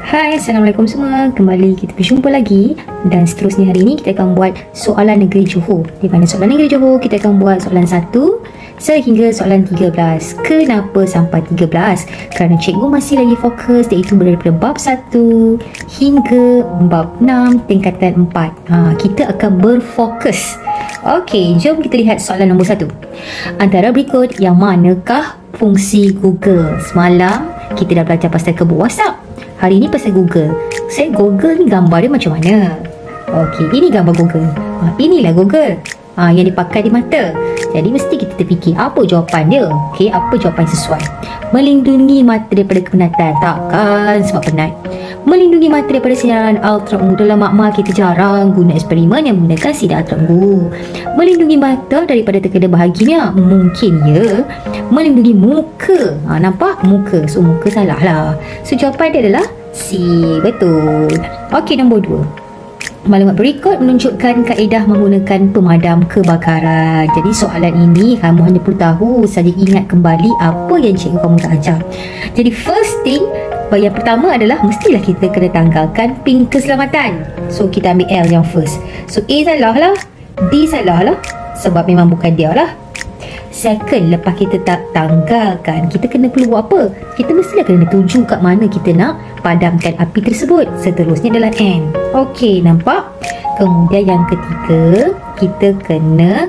Hai, Assalamualaikum semua. Kembali kita berjumpa lagi. Dan seterusnya hari ini kita akan buat soalan negeri Johor. Di mana soalan negeri Johor kita akan buat soalan 1 sehingga soalan 13. Kenapa sampai 13? Kerana cikgu masih lagi fokus, iaitu daripada bab 1 hingga bab 6 tingkatan 4. Kita akan berfokus. Okey, jom kita lihat soalan nombor 1. Antara berikut yang manakah fungsi Google? Semalam kita dah belajar pasal kebun WhatsApp. Hari ni pasal Google. Saya Google ni gambar dia macam mana? Okey, ini gambar Google. Inilah Google. Yang dipakai di mata. Jadi mesti kita terfikir apa jawapan dia. Okey, apa jawapan sesuai? Melindungi mata daripada kepenatan. Takkan sebab penat. Melindungi mata daripada siaran ultraviolet. Dalam makmal kita jarang guna eksperimen yang menggunakan sinar ultraviolet. Melindungi mata daripada terkena bahaginya. Mungkin ya. Melindungi muka. Nampak? Muka. So muka salah lah. So jawapan dia adalah C. Betul. Okey, nombor 2. Maklumat berikut menunjukkan kaedah menggunakan pemadam kebakaran. Jadi soalan ini kamu hanya perlu tahu saja, ingat kembali apa yang cikgu kamu dah ajar. Jadi first thing, yang pertama adalah mestilah kita kena tanggalkan pin keselamatan. So kita ambil L yang first. So A salah lah, D salah lah, sebab memang bukan dia lah. Second, lepas kita tak tanggalkan, kita kena perlu buat apa? Kita mestilah kena tuju kat mana kita nak padamkan api tersebut. Seterusnya adalah N. Okey, nampak? Kemudian yang ketiga, kita kena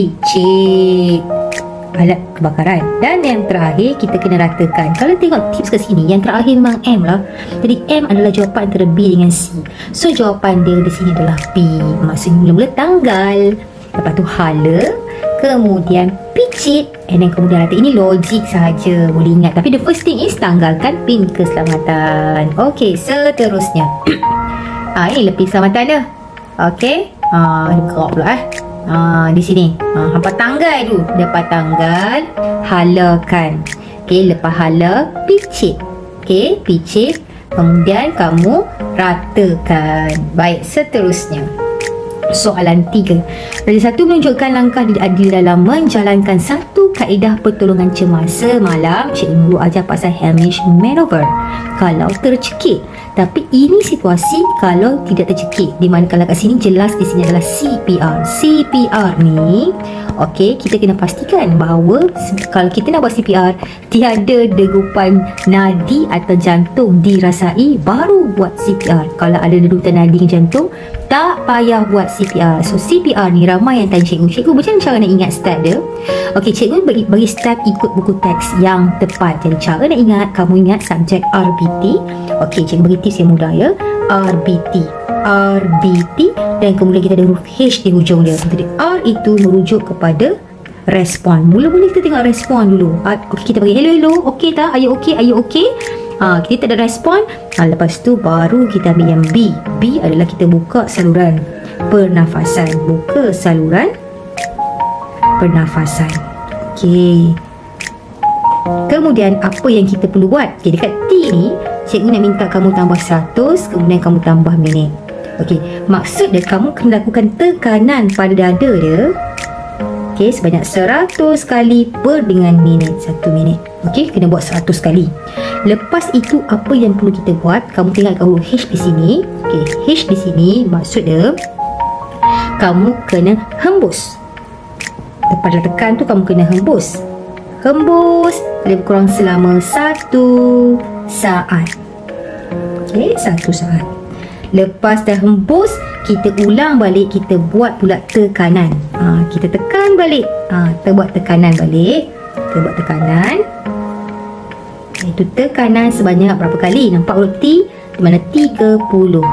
picit alat kebakaran. Dan yang terakhir, kita kena ratakan. Kalau tengok tips kat sini, yang terakhir memang M lah. Jadi M adalah jawapan antara B dengan C. So jawapan dia di sini adalah B. Maksudnya mula-mula tanggal, lepas tu hala, kemudian picit, and then kemudian rata. Ini logik sahaja, boleh ingat. Tapi the first thing is tanggalkan pin keselamatan. Okey, seterusnya ini lebih keselamatan dia. Okey, gerak pula di sini. Hampa tanggal tu. Lepas tanggal, halakan. Okey, lepas hala, picit. Okey, picit. Kemudian kamu ratakan. Baik, seterusnya soalan 3. Raja 1 menunjukkan langkah di dalam menjalankan satu kaedah pertolongan cemas. Semalam cikgu ajar pasal Hamish Manover kalau tercekik. Tapi ini situasi kalau tidak tercekik. Di mana kalau kat sini jelas di sini adalah CPR. CPR ni, okey, kita kena pastikan bahawa kalau kita nak buat CPR, tiada degupan nadi atau jantung dirasai baru buat CPR. Kalau ada degupan nadi jantung, tak payah buat CPR. So CPR ni ramai yang tanya cikgu, cikgu macam cara nak ingat step dia? Okey, cikgu bagi step ikut buku teks yang tepat. Jadi cara nak ingat, kamu ingat subjek RBT. Okey, cikgu bagi tips yang mudah ya. RBT, dan kemudian kita ada huruf H di hujung dia. Jadi R itu merujuk kepada respon. Mula-mula kita tengok respon dulu. Okey, kita bagi hello. Okey tak? Are you okay? Kita ada respon. Lepas tu baru kita ambil yang B. B adalah kita buka saluran pernafasan. Buka saluran pernafasan. Okey. Kemudian apa yang kita perlu buat? Okay, dekat T ni cikgu nak minta kamu tambah 100, kemudian kamu tambah minit. Okey, maksud dia kamu kena lakukan tekanan pada dada dia. Okey, sebanyak 100 kali per dengan minit. 1 minit. Okey, kena buat 100 kali. Lepas itu apa yang perlu kita buat? Kamu tengok kat huruf H di sini. Okey, H di sini maksud dia kamu kena hembus. Lepas dah tekan tu kamu kena hembus. Hembus lebih kurang selama 1 saat. Okey, 1 saat. Lepas dah hembus, kita ulang balik, kita buat pula tekanan. Kita tekan balik. Kita buat tekanan balik. Kita buat tekanan. Itu tekanan sebanyak berapa kali? Nampak huruf T? Di mana 30.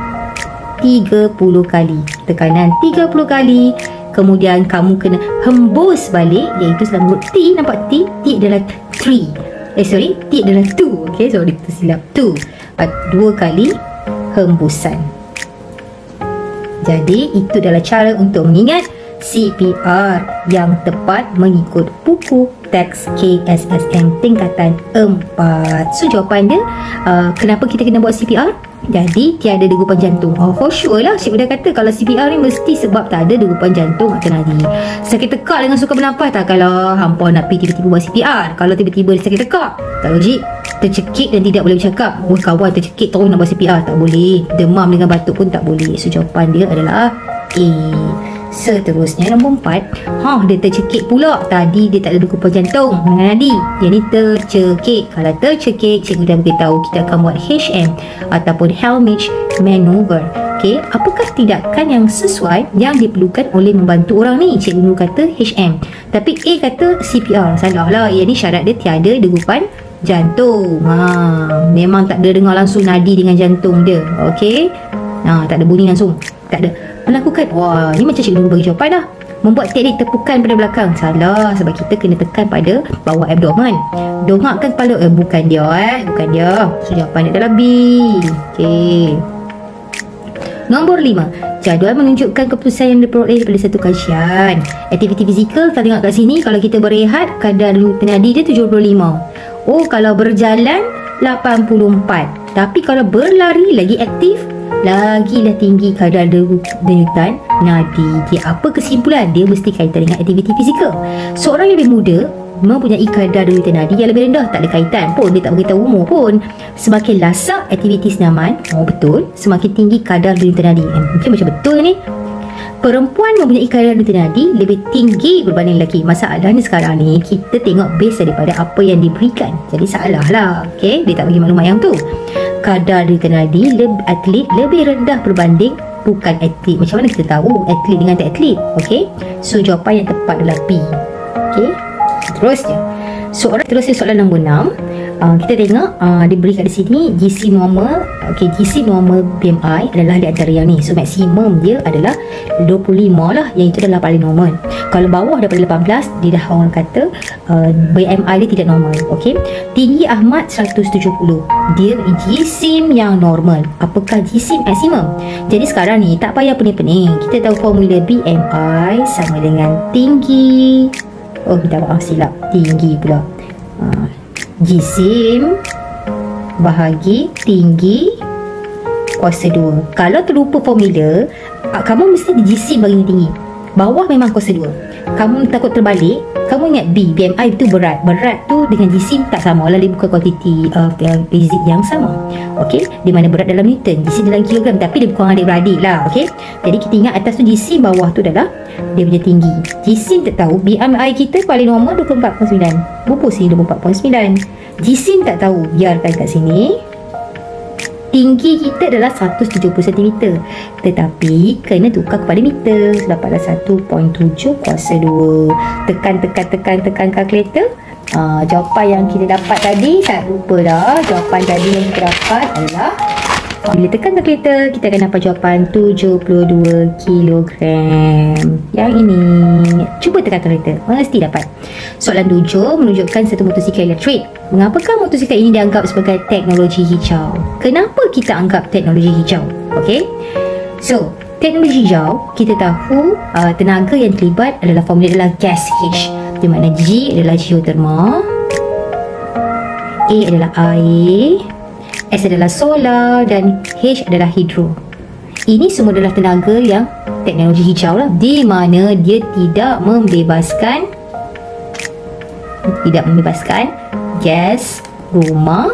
30 kali. Tekanan 30 kali. Kemudian kamu kena hembus balik, iaitu selama huruf T. Nampak T? T adalah 3. T adalah 2. Okey, sorry, tersilap 2. 2 kali hembusan. Jadi itu adalah cara untuk mengingat CPR yang tepat mengikut buku teks KSSM tingkatan 4. So jawapan dia, kenapa kita kena buat CPR? Jadi tiada degupan jantung. For sure lah, cikgu dah kata kalau CPR ni mesti sebab tak ada degupan jantung atau nadi. Sakit tekak dengan sukar bernafas tak kalau hampa nak pergi tiba-tiba buat CPR? Kalau tiba-tiba dia sakit tekak, tak logik. Tercekik dan tidak boleh bercakap. Kawan tercekik terus nak buat CPR, tak boleh. Demam dengan batuk pun tak boleh. So jawapan dia adalah A. Seterusnya nombor 4, dia tercekik pula. Tadi dia tak ada degupan jantung dengan nadi, yang ni tercekik. Kalau tercekik, cikgu dah beritahu kita akan buat HM ataupun Heimlich Maneuver. Okey, apakah tindakan yang sesuai yang diperlukan oleh membantu orang ni? Cikgu kata HM, tapi A kata CPR. Salah lah, yang ni syarat dia tiada degupan jantung. Memang tak ada dengar langsung nadi dengan jantung dia. Okey, tak ada bunyi langsung, tak ada melakukan. Wah, ni macam cikgu bagi jawapan dah. Membuat teknik tepukan pada belakang. Salah, sebab kita kena tekan pada bawah abdomen. Dongakkan kepala. Bukan dia. So jawapan dia adalah B. Okey. Nombor 5, jadual menunjukkan keputusan yang diperoleh daripada satu kajian. Aktiviti fizikal, kita tengok kat sini, kalau kita berehat, kadar denyut nadi dia 75. Kalau berjalan 84. Tapi kalau berlari lagi aktif, lagilah tinggi kadar denyutan nadi. Dia apa kesimpulan? Dia mesti kaitan dengan aktiviti fizikal. Seorang yang lebih muda mempunyai kadar denyutan nadi yang lebih rendah. Tak ada kaitan pun, dia tak beritahu umur pun. Semakin lasak aktiviti senaman, betul, semakin tinggi kadar denyutan nadi. Mungkin macam betul ni. Perempuan mempunyai kadar denyutan nadi lebih tinggi berbanding lelaki. Masalahnya sekarang ni kita tengok base daripada apa yang diberikan. Jadi salah lah. Okey, dia tak bagi maklumat yang tu. Kadar denyutan nadi atlet lebih rendah berbanding bukan atlet. Macam mana kita tahu atlet dengan tak atlet? Okey, so jawapan yang tepat adalah B. Okey, terusnya soalan nombor 6. Kita tengok diberi kat sini GC normal. Okey, GC normal BMI adalah di antara yang ni. So maksimum dia adalah 25 lah, yang itu adalah paling normal. Kalau bawah daripada 18, dia dah orang kata BMI dia tidak normal. Okey, tinggi Ahmad 170. Dia jisim yang normal. Apakah jisim maksimum? Jadi sekarang ni tak payah pening-pening. Kita tahu formula BMI sama dengan tinggi. Minta maaf, silap. Tinggi pula. Jisim bahagi tinggi kuasa 2. Kalau terlupa formula, kamu mesti di jisim bagi tinggi. Bawah memang kuasa 2. Kamu takut terbalik, kamu ingat B, BMI itu berat. Berat tu dengan jisim tak sama lah, dia bukan kuantiti fizik yang sama. Okey, di mana berat dalam Newton, jisim dalam kilogram, tapi dia bukan adik-beradik lah. Okey, jadi kita ingat atas tu jisim, bawah tu adalah dia punya tinggi. Jisim tak tahu, BMI kita paling normal 24.9. Berapa sih 24.9? Jisim tak tahu, biarkan kat sini. Tinggi kita adalah 170 cm, tetapi kena tukar kepada meter. Dapatlah 1.7 kuasa 2. Tekan kalkulator. Jawapan yang kita dapat tadi, tak lupa dah. Jawapan tadi yang kita dapat adalah, bila tekan kalkulator, kita akan dapat jawapan 72 kilogram. Yang ini, cuba tekan kalkulator, mesti dapat. Soalan 7, menunjukkan satu motosikal elektrik. Mengapakah motosikal ini dianggap sebagai teknologi hijau? Kenapa kita anggap teknologi hijau? Okey, so teknologi hijau, kita tahu tenaga yang terlibat adalah formula adalah gas H, di mana G adalah geothermal, A adalah air, S adalah solar, dan H adalah hidro. Ini semua adalah tenaga yang teknologi hijau lah, di mana dia tidak membebaskan gas rumah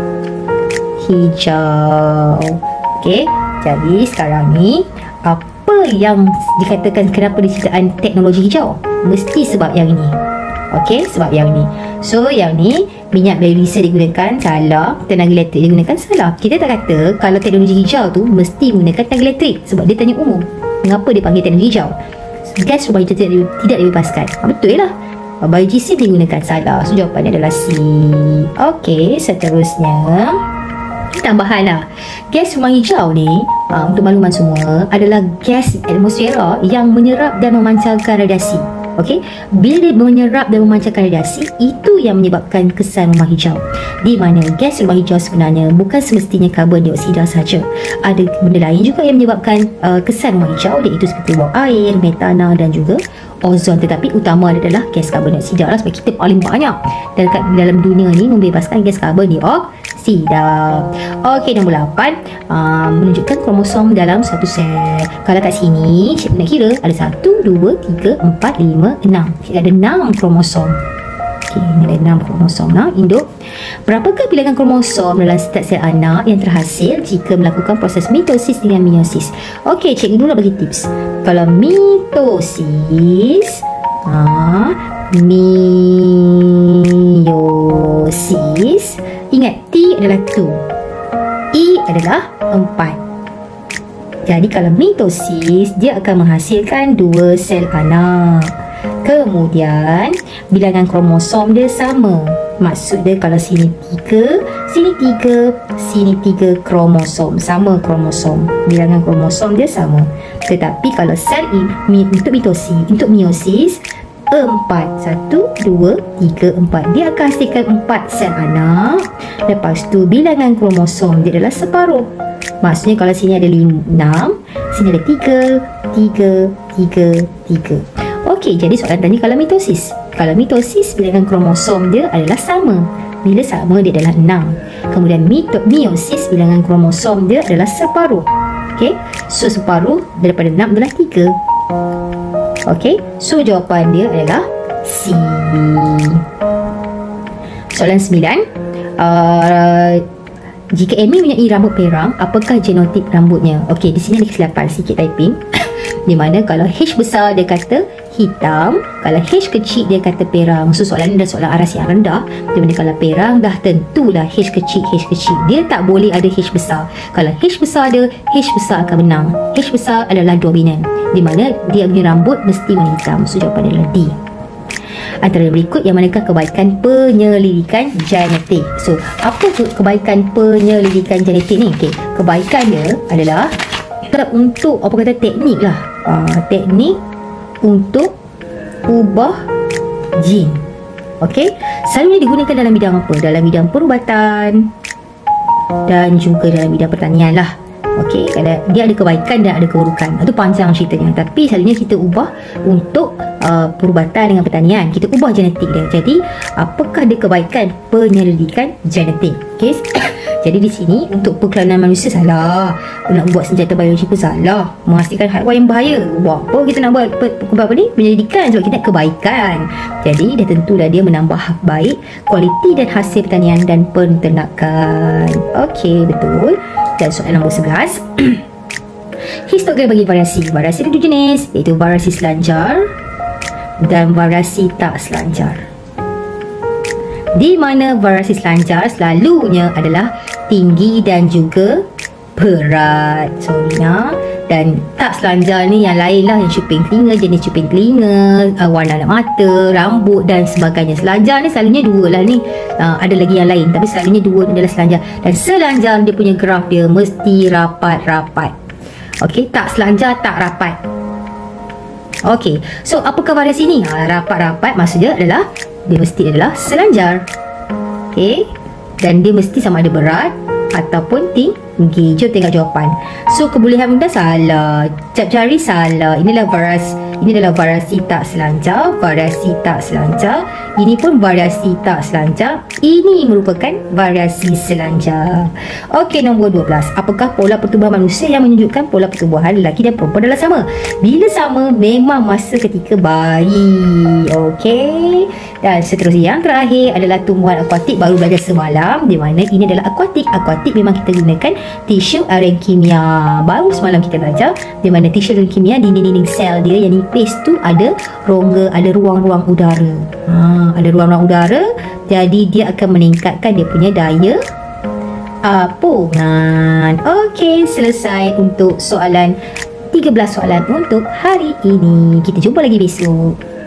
hijau. Okey, jadi sekarang ni apa yang dikatakan kenapa disebutkan teknologi hijau? Mesti sebab yang ini. Okey, sebab yang ni. So yang ni minyak biodiesel digunakan, salah. Tenaga elektrik digunakan, salah. Kita tak kata kalau teknologi hijau tu mesti menggunakan tenaga elektrik, sebab dia tanya umum. Mengapa dia panggil teknologi hijau? Gas rumah hijau tidak dibebaskan. Betul lah. Biodiesel digunakan, salah. So jawapannya adalah C. Okey, seterusnya tambahan lah. Gas rumah hijau ni, untuk makluman semua, adalah gas atmosfera yang menyerap dan memancarkan radiasi. Okey, bila dia menyerap dan memancarkan radiasi, itu yang menyebabkan kesan rumah hijau. Di mana gas rumah hijau sebenarnya bukan semestinya karbon dioksida saja. Ada benda lain juga yang menyebabkan kesan rumah hijau, iaitu seperti wap air, metana dan juga ozon. Tetapi utama adalah gas karbon dioksida lah, sebab kita paling banyak dalam dunia ni membebaskan gas karbon dioksida. Okey, nombor 8 menunjukkan kromosom dalam satu sel. Kalau kat sini cikgu nak kira ada 1, 2, 3, 4, 5, 6. Ada 6 kromosom. Okey, ada 6 kromosom induk. Berapakah bilangan kromosom dalam setiap sel anak yang terhasil jika melakukan proses mitosis dengan meiosis? Okey, cikgu dulu nak bagi tips. Kalau mitosis, meiosis, ingat T adalah 2, E adalah 4. Jadi kalau mitosis, dia akan menghasilkan 2 sel anak. Kemudian bilangan kromosom dia sama. Maksud dia kalau sini 3, sini 3, sini 3 kromosom, sama kromosom. Bilangan kromosom dia sama. Tetapi kalau sel ini untuk mitosis, untuk meiosis 4, 1, 2, 3, 4, dia akan hasilkan 4 sel anak. Lepas tu bilangan kromosom dia adalah separuh. Maksudnya kalau sini ada 6, sini ada 3, 3, 3, 3. Okey, jadi soalan tanya kalau mitosis. Kalau mitosis, bilangan kromosom dia adalah sama. Bila sama, dia adalah 6. Kemudian meiosis, bilangan kromosom dia adalah separuh. Okey, so separuh daripada 6 adalah 3. Okey, so jawapan dia adalah C. Soalan 9. Jika Amy mempunyai rambut perang, apakah genotip rambutnya? Okey, di sini ada kesilapan sikit typing. Di mana kalau H besar dia kata hitam, kalau H kecil dia kata perang. So soalan ni adalah soalan aras yang rendah. Di mana kalau perang dah tentulah H kecil, H kecil. Dia tak boleh ada H besar. Kalau H besar ada, H besar akan menang. H besar adalah dominan. Di mana dia punya rambut mesti warna hitam. So jawapan adalah D. Antara berikut yang manakah kebaikan penyelidikan genetik? So, apa kebaikan penyelidikan genetik ni? Okey, kebaikan dia adalah untuk apa kata teknik lah. Teknik untuk ubah jin. Okey, selalunya digunakan dalam bidang apa? Dalam bidang perubatan dan juga dalam bidang pertanian lah. Okey, dia ada kebaikan dan ada keburukan. Itu panjang ceritanya. Tapi selalunya kita ubah untuk perubatan dengan pertanian. Kita ubah genetik dia. Jadi, apakah dia kebaikan penyelidikan genetik? Okey. Jadi di sini untuk perkelainan manusia salah. Nak buat senjata biologi pun salah. Menghasilkan haiwan yang bahaya. Buat apa kita nak buat apa ni? Penyelidikan sebab kita nak kebaikan. Jadi dah tentulah dia menambah baik kualiti dan hasil pertanian dan penternakan. Okey, betul. Dan soalan nombor 11. Histogram bagi variasi. Variasi ada 2 jenis, iaitu variasi selanjar dan variasi tak selanjar. Di mana variasi selanjar selalunya adalah tinggi dan juga berat. Dan tak selanjar ni yang lain lah, yang cuping telinga, jenis cuping telinga, warna mata, rambut dan sebagainya. Selanjar ni selalunya 2 lah ni. Ada lagi yang lain, tapi selalunya 2 ni adalah selanjar. Dan selanjar dia punya graf dia mesti rapat-rapat. Okey, tak selanjar tak rapat. Okey, so apakah variasi ni? Rapat-rapat maksudnya adalah dia mesti adalah selanjar. Okey, dan dia mesti sama ada berat ataupun tinggi. Jom tengok jawapan. So kebolehan mudah salah, cap jari salah. Ini adalah variasi tak selanjar, variasi tak selanjar. Ini pun variasi tak selanjar. Ini merupakan variasi selanjar. Okey, nombor 12. Apakah pola pertumbuhan manusia yang menunjukkan pola pertumbuhan lelaki dan perempuan adalah sama? Bila sama, memang masa ketika bayi. Okey. Dan seterusnya yang terakhir adalah tumbuhan akuatik, baru belajar semalam, di mana ini adalah akuatik. Akuatik memang kita gunakan tisu arenkimia. Baru semalam kita belajar di mana tisu arenkimia, dinding-dinding sel dia yang nipis tu ada rongga, ada ruang-ruang udara. Ada ruang-ruang udara, jadi dia akan meningkatkan dia punya daya apungan. Okey, selesai untuk soalan 13 soalan untuk hari ini. Kita jumpa lagi besok.